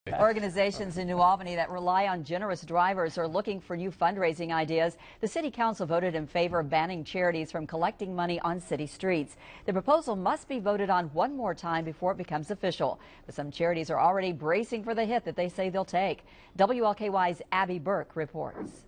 Organizations in New Albany that rely on generous drivers are looking for new fundraising ideas. The city council voted in favor of banning charities from collecting money on city streets. The proposal must be voted on one more time before it becomes official. But some charities are already bracing for the hit that they say they'll take. WLKY's Abby Burke reports.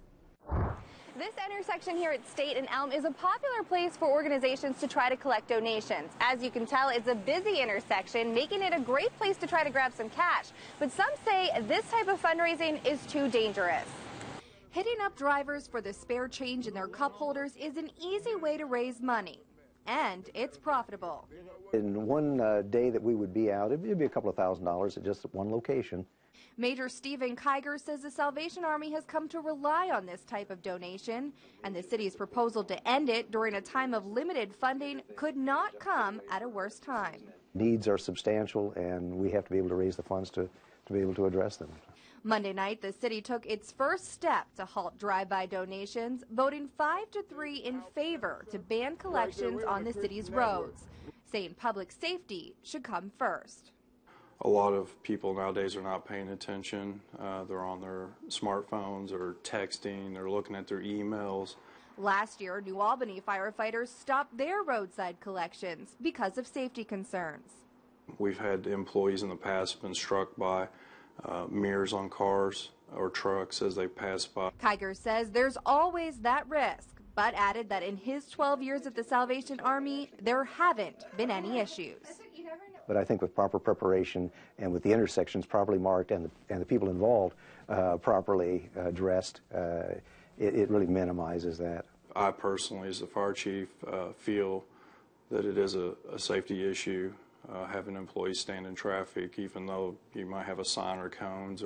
This intersection here at State and Elm is a popular place for organizations to try to collect donations. As you can tell, it's a busy intersection, making it a great place to try to grab some cash. But some say this type of fundraising is too dangerous. Hitting up drivers for the spare change in their cup holders is an easy way to raise money. And it's profitable. In one day that we would be out, it'd be a couple of $1,000s at just one location. Major Stephen Kiger says the Salvation Army has come to rely on this type of donation, and the city's proposal to end it during a time of limited funding could not come at a worse time. Needs are substantial, and we have to be able to raise the funds to be able to address them. Monday night, the city took its first step to halt drive-by donations, voting 5-3 in favor to ban collections on the city's roads, saying public safety should come first. A lot of people nowadays are not paying attention. They're on their smartphones or texting, they're looking at their emails. Last year, New Albany firefighters stopped their roadside collections because of safety concerns. We've had employees in the past been struck by mirrors on cars or trucks as they pass by. Kiger says there's always that risk, but added that in his 12 years at the Salvation Army, there haven't been any issues. But I think with proper preparation and with the intersections properly marked and the people involved properly addressed, it really minimizes that. I personally, as the fire chief, feel that it is a safety issue having employees stand in traffic, even though you might have a sign or cones,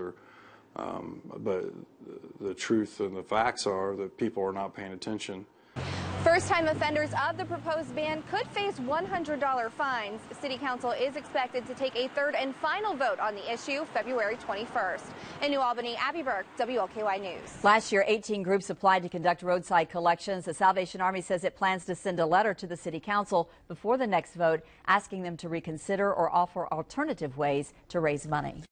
but the truth and the facts are that people are not paying attention. First-time offenders of the proposed ban could face $100 fines. City Council is expected to take a third and final vote on the issue February 21st. In New Albany, Abby Burke, WLKY News. Last year, 18 groups applied to conduct roadside collections. The Salvation Army says it plans to send a letter to the City Council before the next vote, asking them to reconsider or offer alternative ways to raise money.